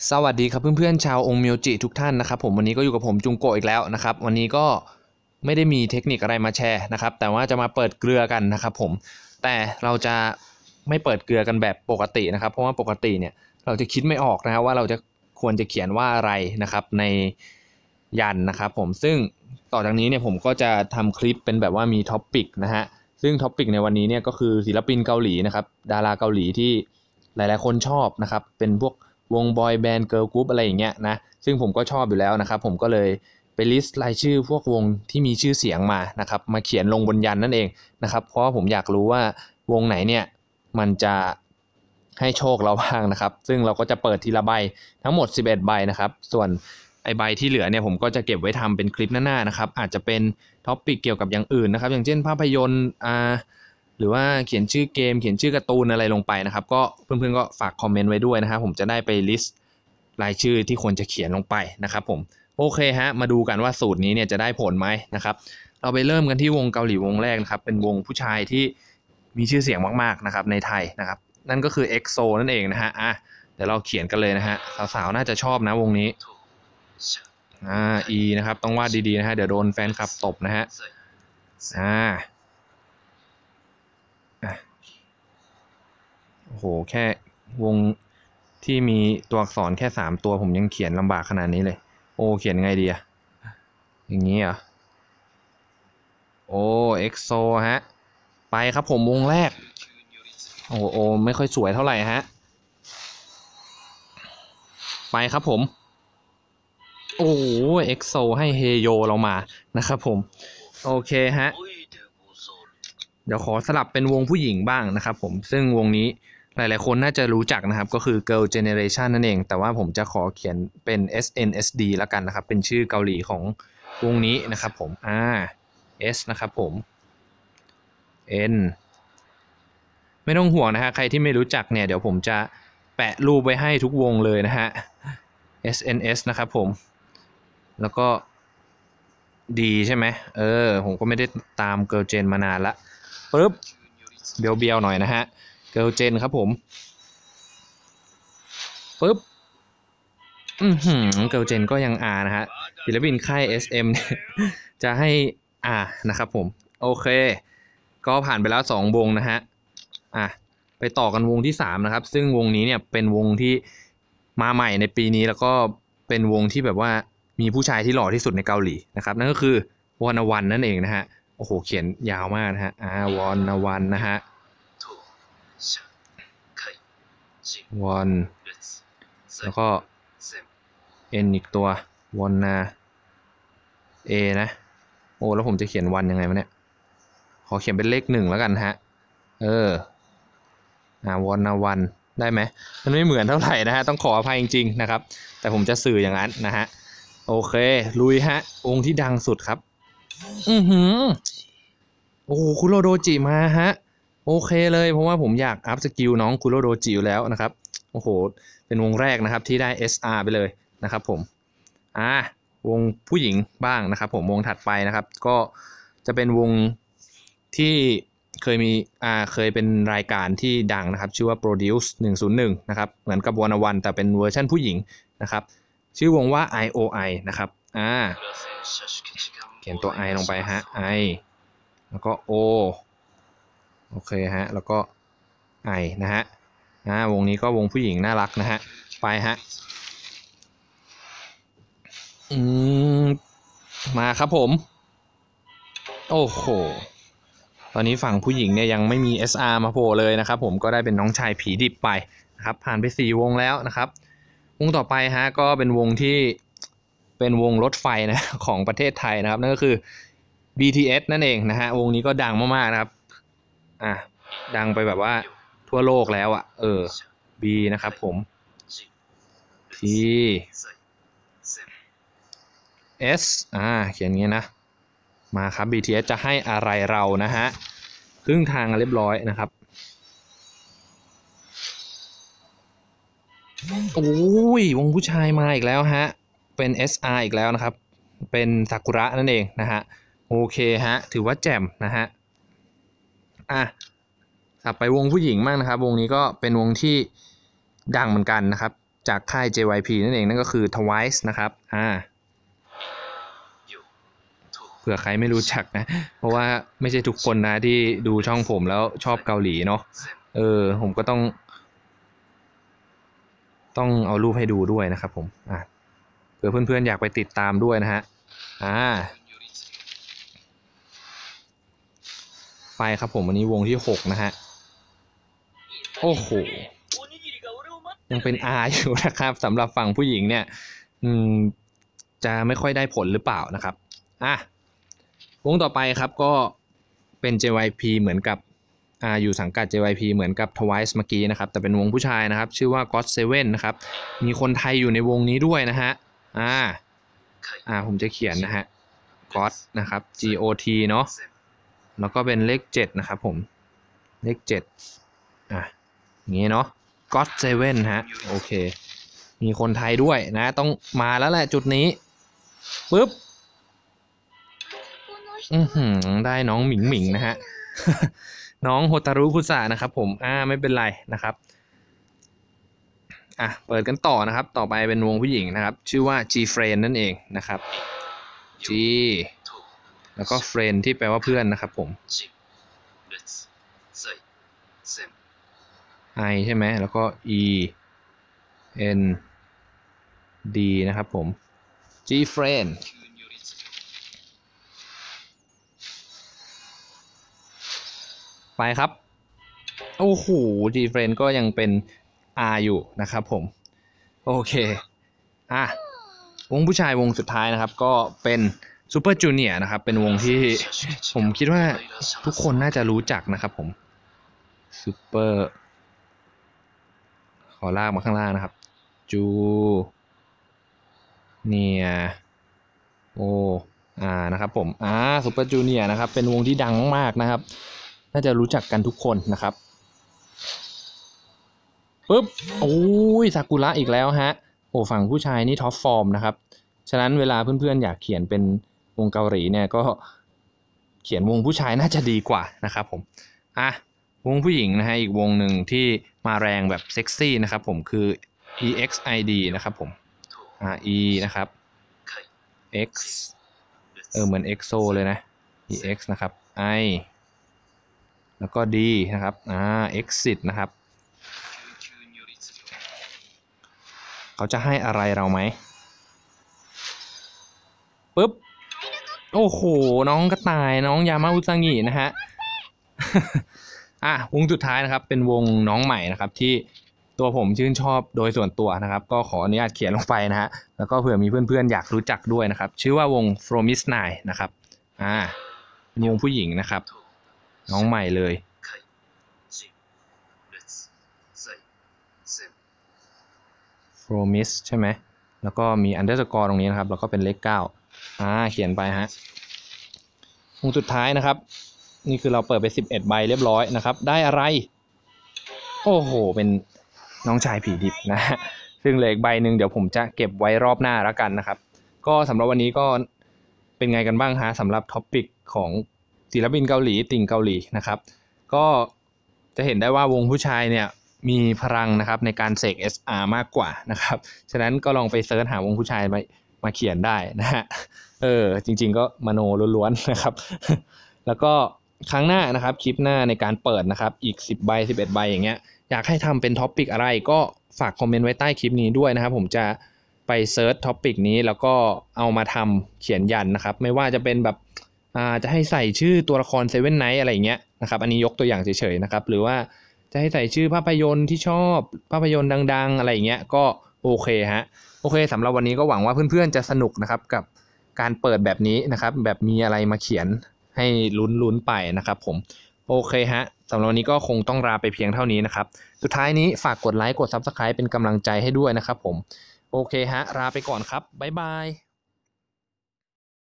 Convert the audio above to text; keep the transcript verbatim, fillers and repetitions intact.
สวัสดีครับเพื่อนๆชาวองค์เมียวจิทุกท่านนะครับผมวันนี้ก็อยู่กับผมจุงโกะอีกแล้วนะครับวันนี้ก็ไม่ได้มีเทคนิคอะไรมาแชร์นะครับแต่ว่าจะมาเปิดเกลือกันนะครับผมแต่เราจะไม่เปิดเกลือกันแบบปกตินะครับเพราะว่าปกติเนี่ยเราจะคิดไม่ออกนะครับว่าเราจะควรจะเขียนว่าอะไรนะครับในยันนะครับผมซึ่งต่อจากนี้เนี่ยผมก็จะทำคลิปเป็นแบบว่ามีท็อปปิกนะฮะซึ่งท็อปปิกในวันนี้เนี่ยก็คือศิลปินเกาหลีนะครับดาราเกาหลีที่หลายๆคนชอบนะครับเป็นพวกวงบอยแบนด์เกิร์ลกรุ๊ปอะไรอย่างเงี้ยนะซึ่งผมก็ชอบอยู่แล้วนะครับผมก็เลยไปลิสต์รายชื่อพวกวงที่มีชื่อเสียงมานะครับมาเขียนลงบนยันนั่นเองนะครับเพราะว่าผมอยากรู้ว่าวงไหนเนี่ยมันจะให้โชคเราบ้างนะครับซึ่งเราก็จะเปิดทีละใบทั้งหมดสิบเอ็ดใบนะครับส่วนไอใบที่เหลือเนี่ยผมก็จะเก็บไว้ทำเป็นคลิปหน้าๆนะครับอาจจะเป็นท็อปปิกเกี่ยวกับอย่างอื่นนะครับอย่างเช่นภาพยนตร์อ่าหรือว่าเขียนชื่อเกมเขียนชื่อการ์ตูนอะไรลงไปนะครับก็เพื่อนๆก็ฝากคอมเมนต์ไว้ด้วยนะครับผมจะได้ไปลิสต์รายชื่อที่ควรจะเขียนลงไปนะครับผมโอเคฮะมาดูกันว่าสูตรนี้เนี่ยจะได้ผลไหมนะครับเราไปเริ่มกันที่วงเกาหลีวงแรกนะครับเป็นวงผู้ชายที่มีชื่อเสียงมากๆนะครับในไทยนะครับนั่นก็คือ เอ็กโซ นั่นเองนะฮะอ่ะเดี๋ยวเราเขียนกันเลยนะฮะสาวๆน่าจะชอบนะวงนี้อ่า E นะครับต้องวาดดีๆนะฮะเดี๋ยวโดนแฟนคลับตบนะฮะอ่าโอ้โหแค่วงที่มีตัวอักษรแค่สามตัวผมยังเขียนลำบากขนาดนี้เลยโอ้เขียนไงดีอะอย่างนี้เหรอโอ้ เอ็กโซ ฮะไปครับผมวงแรกโอ้โหไม่ค่อยสวยเท่าไหร่ฮะไปครับผมโอ้โห เอ็กโซ ให้เฮโยเรามานะครับผมโอเคฮะเดี๋ยวขอสลับเป็นวงผู้หญิงบ้างนะครับผมซึ่งวงนี้หลายๆคนน่าจะรู้จักนะครับก็คือ Girl Generation นั่นเองแต่ว่าผมจะขอเขียนเป็น เอส เอ็น เอส ดี แล้วกันนะครับเป็นชื่อเกาหลีของวงนี้นะครับผมอ่า S นะครับผม N ไม่ต้องห่วงนะฮะใครที่ไม่รู้จักเนี่ยเดี๋ยวผมจะแปะรูปไว้ให้ทุกวงเลยนะฮะ เอส เอ็น เอส นะครับผมแล้วก็ดีใช่ไหมเออผมก็ไม่ได้ตาม Girl Gen มานานละปึ๊บเบียวๆหน่อยนะฮะ Girl Gen ครับผมปึ๊บอือหือ Girl Gen ก็ยัง R นะฮะศิลปินค่าย เอส เอ็ม จะให้ R นะครับผมโอเคก็ผ่านไปแล้วสองวงนะฮะอ่ะไปต่อกันวงที่สามนะครับซึ่งวงนี้เนี่ยเป็นวงที่มาใหม่ในปีนี้แล้วก็เป็นวงที่แบบว่ามีผู้ชายที่หล่อที่สุดในเกาหลีนะครับนั่นก็คือวอนวันนั่นเองนะฮะโอ้โหเขียนยาวมากนะฮะอ่าวอนวันนะฮะวอนแล้วก็เอ็นอีกตัววอนนาเอนะโอ้แล้วผมจะเขียนวันยังไงวะเนี่ยขอเขียนเป็นเลขหนึ่งแล้วกันฮะเอออ่าวอนนาวันได้ไหมมันไม่เหมือนเท่าไหร่นะฮะต้องขออภัยจริงๆนะครับแต่ผมจะสื่ออย่างนั้นนะฮะโอเคลุยฮะองค์ที่ดังสุดครับอือหือโอ้คุโรโดจิมาฮะโอเคเลยเพราะว่าผมอยากอัพสกิลน้องคุโรโดจิอยู่แล้วนะครับโอ้โหเป็นวงแรกนะครับที่ได้ เอส อาร์ ไปเลยนะครับผมอ่าวงผู้หญิงบ้างนะครับผมวงถัดไปนะครับก็จะเป็นวงที่เคยมีอ่าเคยเป็นรายการที่ดังนะครับชื่อว่า Produce หนึ่งศูนย์หนึ่งนะครับเหมือนกับวันวันแต่เป็นเวอร์ชันผู้หญิงนะครับชื่อวงว่า ไอ โอ ไอ นะครับอ่าเขียนตัว I ลงไปฮะ I แล้วก็ O โอเคฮะแล้วก็ I นะฮะอ่าวงนี้ก็วงผู้หญิงน่ารักนะฮะไปฮะอืมมาครับผมโอ้โหตอนนี้ฝั่งผู้หญิงเนี่ยยังไม่มี เอส อาร์ มาโผล่เลยนะครับผมก็ได้เป็นน้องชายผีดิบไปนะครับผ่านไปสี่วงแล้วนะครับวงต่อไปฮะก็เป็นวงที่เป็นวงรถไฟนะของประเทศไทยนะครับนั่นก็คือ บี ที เอส นั่นเองนะฮะวงนี้ก็ดังมากๆนะครับอ่ะดังไปแบบว่าทั่วโลกแล้วอ่ะเออ B นะครับผม T S อ่าเขียนงี้นะมาครับ บี ที เอส จะให้อะไรเรานะฮะครึ่งทางเรียบร้อยนะครับโอ้ยวงผู้ชายมาอีกแล้วฮะเป็น เอส อาร์ อีกแล้วนะครับเป็นซากุระนั่นเองนะฮะโอเคฮะถือว่าแจ่มนะฮะอ่ะกลับไปวงผู้หญิงบ้างนะครับวงนี้ก็เป็นวงที่ดังเหมือนกันนะครับจากค่าย เจ วาย พี นั่นเองนั่นก็คือ ทวายส์ นะครับอ่าเผื่อใครไม่รู้จักนะเพราะว่าไม่ใช่ทุกคนนะที่ดูช่องผมแล้วชอบเกาหลีเนาะเออผมก็ต้องต้องเอารูปให้ดูด้วยนะครับผมอ่ะเผื่อเพื่อนๆอยากไปติดตามด้วยนะฮะอ่าไปครับผมวันนี้วงที่หกนะฮะโอ้โหยังเป็น R อยู่นะครับสำหรับฝั่งผู้หญิงเนี่ยอืมจะไม่ค่อยได้ผลหรือเปล่านะครับอ่ะวงต่อไปครับก็เป็น เจ วาย พี เหมือนกับอ่าอยู่สังกัด เจ วาย พี เหมือนกับ ทวายส์ เมื่อกี้นะครับแต่เป็นวงผู้ชายนะครับชื่อว่า ก็อต เซเว่น นะครับมีคนไทยอยู่ในวงนี้ด้วยนะฮะอ่าอ่าผมจะเขียนนะฮะ ก็อต นะครับ G O T เนาะแล้วก็เป็นเลขเจ็ดนะครับผมเลขเจ็ดอ่ะอย่างงี้เนาะ ก็อต เซเว่น ฮะโอเคมีคนไทยด้วยนะต้องมาแล้วแหละจุดนี้ปึ๊บอือหือได้น้องหมิงหมิงนะฮะ น้องโฮตารุคุสะนะครับผมอ่าไม่เป็นไรนะครับอ่ะเปิดกันต่อนะครับต่อไปเป็นวงผู้หญิงนะครับชื่อว่า G Friend นั่นเองนะครับ G แล้วก็ Friend ที่แปลว่าเพื่อนนะครับผม I ใช่ไหมแล้วก็ E N D นะครับผม G Friendไปครับโอ้โห G Friend ก็ยังเป็น R อยู่นะครับผมโอเคอ่ะวงผู้ชายวงสุดท้ายนะครับก็เป็นซูเปอร์จูเนียร์นะครับเป็นวงที่ผมคิดว่าทุกคนน่าจะรู้จักนะครับผมซูเปอร์ขอลากมาข้างล่างนะครับจูเนียร์โออ่านะครับผมอ่าซูเปอร์จูเนียร์นะครับเป็นวงที่ดังมากนะครับน่าจะรู้จักกันทุกคนนะครับปึ๊บโอ้ยซากุระอีกแล้วฮะโอ้ฝั่งผู้ชายนี่ท็อปฟอร์มนะครับฉะนั้นเวลาเพื่อนๆอยากเขียนเป็นวงเกาหลีเนี่ยก็เขียนวงผู้ชายน่าจะดีกว่านะครับผมอ่ะวงผู้หญิงนะฮะอีกวงหนึ่งที่มาแรงแบบเซ็กซี่นะครับผมคือ อี เอ็กซ์ ไอ ดี นะครับผมอ่า E นะครับ X เออเหมือน เอ็กโซ เลยนะ อี เอ็กซ์ นะครับ I แล้วก็ D นะครับอ่า Exit นะครับเขาจะให้อะไรเราไหมปึ๊บโอ้โหน้องกระต่ายน้องยามาอุซังินะฮะ อ่ะวงสุดท้ายนะครับเป็นวงน้องใหม่นะครับที่ตัวผมชื่นชอบโดยส่วนตัวนะครับก็ขออนุญาตเขียนลงไปนะฮะแล้วก็เผื่อมีเพื่อนๆอยากรู้จักด้วยนะครับชื่อว่าวง Promise Nine นะครับอ่าเป็นวงผู้หญิงนะครับน้องใหม่เลย Promise ใช่ไหมแล้วก็มี underscore ตรงนี้นะครับแล้วก็เป็นเลขเก้าอ่าเขียนไปฮะวงสุดท้ายนะครับนี่คือเราเปิดไปสิบเอ็ดใบเรียบร้อยนะครับได้อะไรโอ้โหเป็นน้องชายผีดิบนะฮะซึ่งเหลืออีกใบหนึ่งเดี๋ยวผมจะเก็บไว้รอบหน้าแล้วกันนะครับก็สำหรับวันนี้ก็เป็นไงกันบ้างฮะสำหรับท็อปิกของศิลปินเกาหลีติ่งเกาหลีนะครับก็จะเห็นได้ว่าวงผู้ชายเนี่ยมีพลังนะครับในการเสก เอส อาร์ มากกว่านะครับฉะนั้นก็ลองไปเซิร์ชหาวงผู้ชายมามาเขียนได้นะฮะเออจริงๆก็มโนล้วนๆนะครับแล้วก็ครั้งหน้านะครับคลิปหน้าในการเปิดนะครับอีกสิบใบสิบเอ็ดใบอย่างเงี้ยอยากให้ทำเป็นท็อปิกอะไรก็ฝากคอมเมนต์ไว้ใต้คลิปนี้ด้วยนะครับผมจะไปเซิร์ชท็อปิกนี้แล้วก็เอามาทำเขียนยันนะครับไม่ว่าจะเป็นแบบอ่าจะให้ใส่ชื่อตัวละครเซเว่นไนท์อะไรอย่างเงี้ยนะครับอันนี้ยกตัวอย่างเฉยๆนะครับหรือว่าจะให้ใส่ชื่อภาพยนตร์ที่ชอบภาพยนตร์ดังๆอะไรอย่างเงี้ยก็โอเคฮะโอเคสำหรับวันนี้ก็หวังว่าเพื่อนๆจะสนุกนะครับกับการเปิดแบบนี้นะครับแบบมีอะไรมาเขียนให้ลุ้นๆไปนะครับผมโอเคฮะสำหรับวันนี้ก็คงต้องลาไปเพียงเท่านี้นะครับสุดท้ายนี้ฝากกดไลค์กด ซับสไครบ์ เป็นกำลังใจให้ด้วยนะครับผมโอเคฮะลาไปก่อนครับบ๊ายบาย